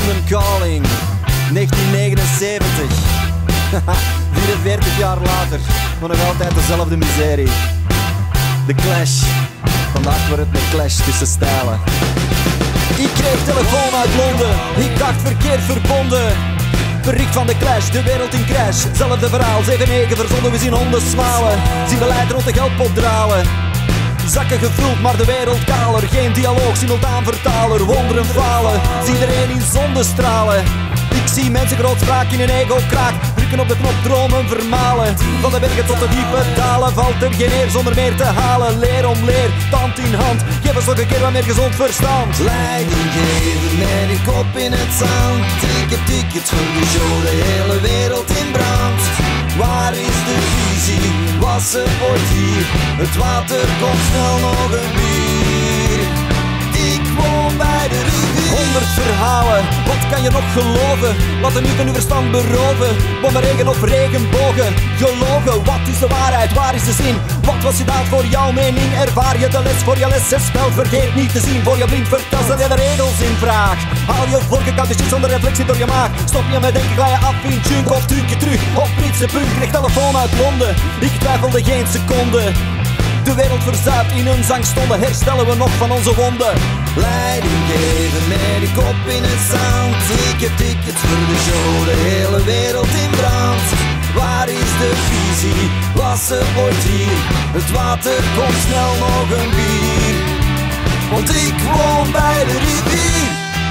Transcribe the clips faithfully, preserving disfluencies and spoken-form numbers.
London Calling, negentien negenenzeventig. vierenveertig jaar later, maar nog altijd dezelfde miserie. De Clash. Vandaag wordt het een clash tussen stijlen. Ik kreeg telefoon uit Londen, ik dacht verkeerd verbonden. Bericht van de Clash, de wereld in crash. Zelfde verhaal, zeven negen verzonden we zien honden smalen. Zien de leider rond de geldpot dralen. Zakken gevuld, maar de wereld kaler. Geen dialoog, simultaan vertaler. Wonderen falen, zie iedereen in zonnestralen. Ik zie mensen grootspraak in hun ego kraak. Drukken op de knop, dromen vermalen. Van de bergen tot de diepe dalen valt er geen eer zonder meer te halen. Leer om leer, tand in hand. Geef ons nog een keer wat meer gezond verstand. Leiding geven met een kop in het zand. Ik heb tickets voor de show, de hele wereld in brand. Waar is de visie? Was ze ooit hier? Het water komt snel nog een bier. Ik woon bij de rivier. Honderd verhalen, wat kan je nog geloven? Laat een niet van uw verstand beroven. Bommenregen of regenbogen. Gelogen, wat is de waarheid? Waar is de zin? Wat was je daad voor jouw mening? Ervaar je de les voor je les? Het spel vergeet niet te zien. Voor je blind vertel, stel je de regels in vraag. Haal je voorgekoude shit zonder reflectie door je maag. Stop je met denken, ga je af in junk of truc je terug. Op pritse punt, kreeg telefoon uit Londen. Ik twijfelde geen seconde. De wereld verzuipt in een zangstonden, herstellen we nog van onze wonden. Leiding geven met een kop in het zand. Ik heb tickets voor de show, de hele wereld in brand. Waar is de visie? Was ze ooit hier? Het water komt snel nog een bier. Want ik woon bij de rivier.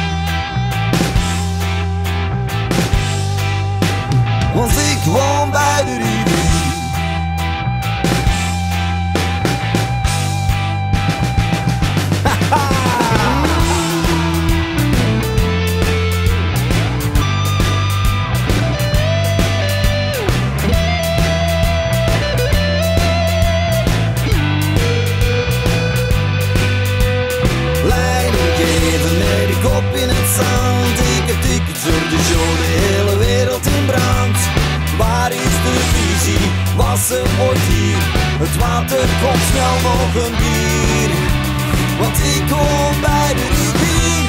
Want ik woon bij de rivier. Kop in het zand, ik heb tickets voor de show, de hele wereld in brand. Waar is de visie? Was ze ooit hier? Het water komt snel nog een bier. Want ik woon bij de rivier.